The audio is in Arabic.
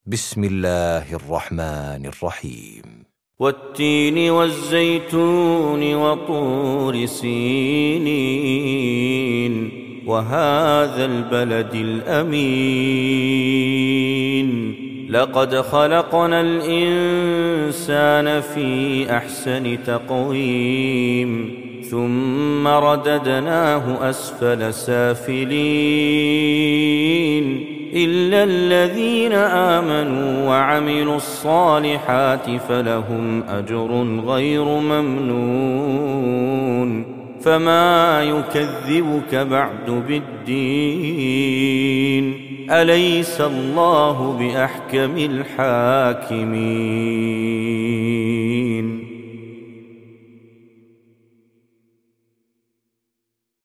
بسم الله الرحمن الرحيم. والتين والزيتون وطور سينين وهذا البلد الأمين لقد خلقنا الإنسان في أحسن تقويم ثم رددناه أسفل سافلين إلا الذين آمنوا وعملوا الصالحات فلهم أجر غير ممنون فما يكذبك بعد بالدين أليس الله بأحكم الحاكمين.